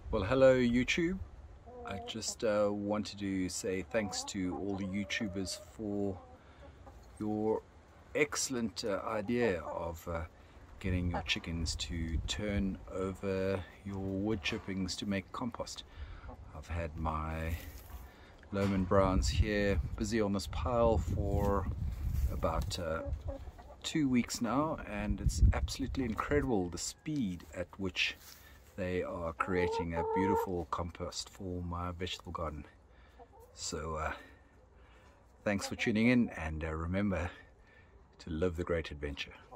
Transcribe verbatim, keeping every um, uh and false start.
Well, hello YouTube. I just uh, wanted to say thanks to all the YouTubers for your excellent uh, idea of uh, getting your chickens to turn over your wood chippings to make compost. I've had my Lohman Browns here busy on this pile for about uh, two weeks now, and it's absolutely incredible the speed at which they are creating a beautiful compost for my vegetable garden. So uh, thanks for tuning in, and uh, remember to live the great adventure.